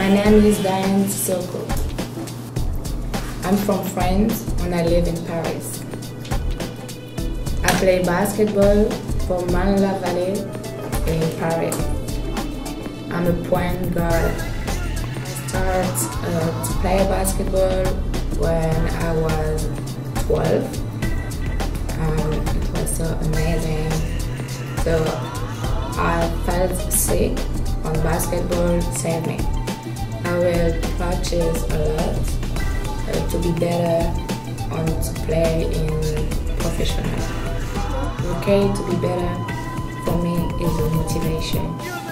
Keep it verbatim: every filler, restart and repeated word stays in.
My name is Diane Sissoko. I'm from France and I live in Paris. I play basketball for Man-la-Vallée in Paris. I'm a point guard. I started uh, to play basketball when I was twelve. Um, it was so amazing. So I felt sick and basketball saved me. I will practice a lot uh, to be better and to play in professional. Okay, to be better for me is a motivation.